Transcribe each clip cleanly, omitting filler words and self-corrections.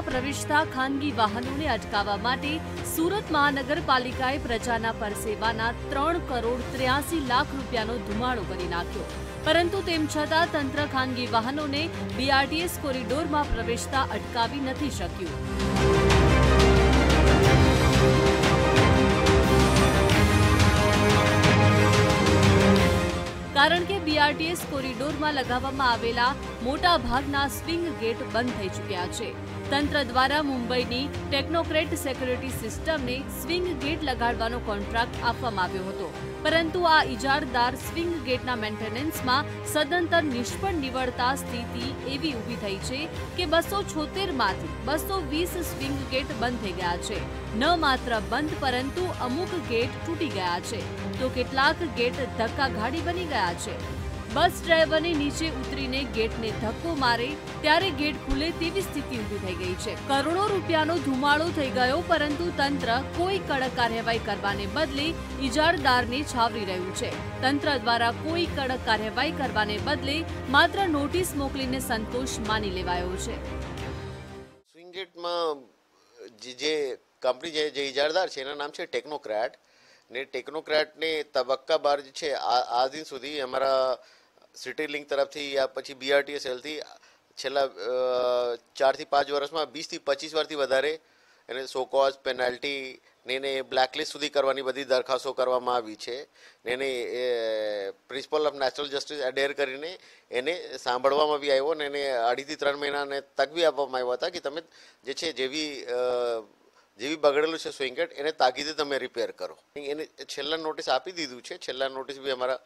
પ્રવેશતા ખાનગી વાહનોને અટકાવવા માટે સુરત મહાનગરપાલિકાએ પ્રજાના પરસેવાના 3 કરોડ 83 લાખ રૂપિયાનો ધુમાડો કરી નાખ્યો, પરંતુ તેમ છતાં તંત્ર ખાનગી વાહનોને બીઆરટીએસ કોરિડોરમાં પ્રવેશતા અટકાવી નથી શક્યું। કારણ કે બીઆરટીએસ કોરિડોરમાં લગાવવામાં આવેલા મોટા ભાગના સ્વિંગ ગેટ બંધ થઈ ચૂક્યા છે। તંત્ર દ્વારા મુંબઈની ટેકનોક્રેટ સિક્યુરિટી સિસ્ટમને સ્વિંગ ગેટ લગાડવાનો કોન્ટ્રાક્ટ આપવામાં આવ્યો હતો, પરંતુ આ ઇજારદાર સ્વિંગ ગેટના મેન્ટેનન્સમાં સદંતર નિષ્ફળ નીવડતા સ્થિતિ એવી ઊભી થઈ છે કે 276માંથી 220 સ્વિંગ ગેટ બંધ થઈ ગયા છે। ન માત્ર બંધ, પરંતુ અમુક ગેટ તૂટી ગયા છે તો કેટલાક ગેટ ધક્કાઘાડી બની ગયા છે। બસ ડ્રાઈવરને નીચે ઉતરીને ગેટને ધક્કો મારે ત્યારે ગેટ ખુલે તેવી સ્થિતિ ઊભી થઈ ગઈ છે। કરોડો રૂપિયાનો ધુમાડો થઈ ગયો, પરંતુ તંત્ર કોઈ કડક કાર્યવાહી કરવાને બદલે ઇજારદારને છાવરી રહ્યું છે। તંત્ર દ્વારા કોઈ કડક કાર્યવાહી કરવાને બદલે માત્ર નોટિસ મોકલીને સંતોષ માની લેવાયો છે। સ્વિંગ ગેટમાં જે કંપની જે ઇજારદાર છે એના નામ છે ટેકનોક્રેટ ને ટેકનોક્રેટને તબક્કાવાર જે છે આ દિન સુધી અમારા સિટી લિંક તરફથી યા પછી બીઆરટીએસએલથી છેલ્લા 4 થી 5 વર્ષમાં 20 થી 25 વારથી વધારે એને સોકોઝ પેનલ્ટી ને એને બ્લેકલિસ્ટ સુધી કરવાની બધી દરખાસ્તો કરવામાં આવી છે ને એને principle of national justice adhere કરીને એને સાંભળવામાં બી આવ્યો ને એને 2.5 થી 3 મહિનાને તક બી આપવામાં આવ્યા હતા કે તમે જે છે જેવી બગડેલું છે સ્વિંગ ગેટ એને તાકીદે તમે રિપેર કરો। એને છેલ્લા નોટિસ આપી દીધું છે। છેલ્લા નોટિસ બી અમારા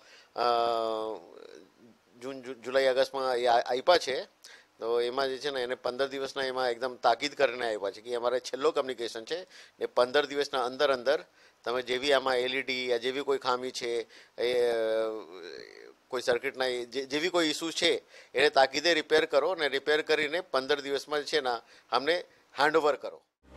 જૂન જુલાઈ ઓગસ્ટમાં આપ્યા છે, તો એમાં જે છે ને એને 15 દિવસના એમાં એકદમ તાકીદ કરીને આપ્યા છે કે અમારે છેલ્લો કમ્યુનિકેશન છે ને 15 દિવસના અંદર તમે જેવી આમાં એલઈડી યા જેવી કોઈ ખામી છે એ કોઈ સર્કિટના જેવી કોઈ ઇસ્યુ છે એને તાકીદે રિપેર કરો ને રિપેર કરીને 15 દિવસમાં છે ને અમને હેન્ડઓવર કરો।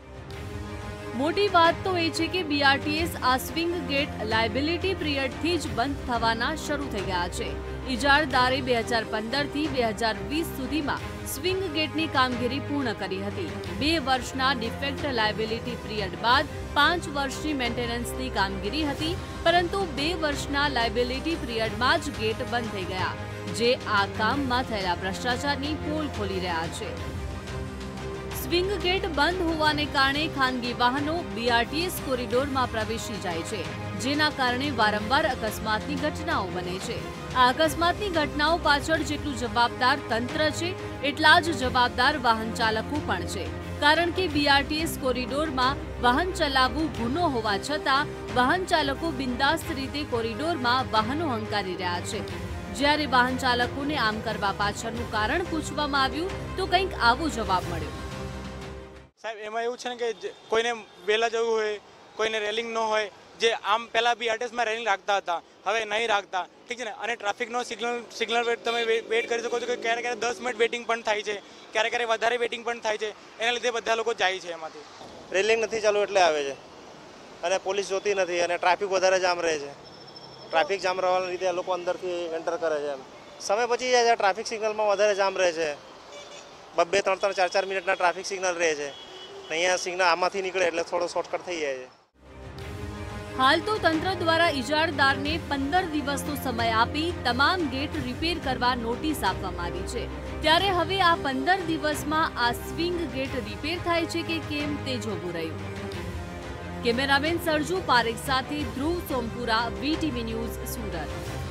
મોટી વાત તો એ છે કે બીઆરટીએસ આ સ્વિંગ ગેટ લાયબિલિટી પિરિયડથી જ બંધ થવાના શરૂ થઈ ગયા છે। ઇજારદારે 2015થી 2020 સુધીમાં સ્વિંગ ગેટની કામગીરી પૂર્ણ કરી હતી। 2 વર્ષના ડિફેક્ટ લાયબિલિટી પિરિયડ બાદ 5 વર્ષની મેન્ટેનન્સની કામગીરી હતી, પરંતુ 2 વર્ષના લાયબિલિટી પિરિયડમાં જ ગેટ બંધ થઈ ગયા, જે આ કામમાં થયેલા ભ્રષ્ટાચારની પોલ ખોલી રહ્યા છે। સ્વિંગ ગેટ બંધ હોવાને કારણે ખાનગી વાહનો બીઆરટીએસ કોરિડોરમાં પ્રવેશી જાય છે, જેના કારણે વારંવાર અકસ્માતની ઘટનાઓ બને છે। આ અકસ્માતની ઘટનાઓ પાછળ જેટલું જવાબદાર તંત્ર છે એટલા જ જવાબદાર વાહન ચાલકો પણ છે, કારણ કે બીઆરટીએસ કોરિડોરમાં વાહન ચલાવવું ગુનો હોવા છતાં વાહન ચાલકો બિંદાસ્ત રીતે કોરિડોરમાં વાહનો હંકારી રહ્યા છે। જ્યારે વાહન ચાલકોને આમ કરવા પાછળનું કારણ પૂછવામાં આવ્યું તો કંઈક આવો જવાબ મળ્યો। સાહેબ, એમાં એવું છે ને કે કોઈને વહેલા જવું હોય, કોઈને રેલિંગ ન હોય, જે આમ પહેલાં બીઆરટીએસમાં રેલિંગ રાખતા હતા, હવે નહીં રાખતા, ઠીક છે ને। અને ટ્રાફિકનો સિગ્નલ વેટ તમે વેટ કરી શકો છો કે ક્યારેક 10 મિનિટ વેટિંગ પણ થાય છે, ક્યારેક વધારે વેટિંગ પણ થાય છે, એના લીધે બધા લોકો જાય છે એમાંથી। રેલિંગ નથી ચાલુ એટલે આવે છે અને પોલીસ જોતી નથી અને ટ્રાફિક વધારે જામ રહે છે। ટ્રાફિક જામ રહેવાના લીધે લોકો અંદરથી એન્ટર કરે છે, સમય પછી જાય છે। ટ્રાફિક સિગ્નલમાં વધારે જામ રહે છે, 2-2, 3-3, 4-4 મિનિટના ટ્રાફિક સિગ્નલ રહે છે, અહીંયા સિગ્નલ આમાંથી નીકળે એટલે થોડો શોર્ટકટ થઈ જાય છે। હાલ તો તંત્ર દ્વારા ઇજારદારને 15 દિવસનો સમય આપી તમામ ગેટ રિપેર કરવા નોટિસ આપવામાં આવી છે, ત્યારે હવે આ 15 દિવસમાં આ સ્વિંગ ગેટ રિપેર થાય છે કે કેમ તે જોવું રહ્યું। કેમેરામેન સરજુ પારેખ સાથે ધ્રુવ સોમપુરા, વીટીવી ન્યૂઝ, સુરત।